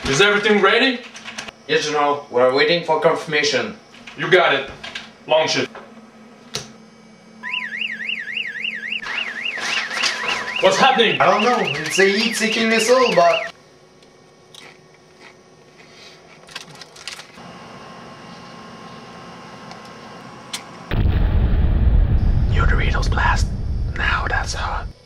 Is everything ready? Yes, General. We're waiting for confirmation. You got it. Launch it. What's happening? I don't know. It's a heat-seeking missile, but... New Doritos Blast. Now that's hot.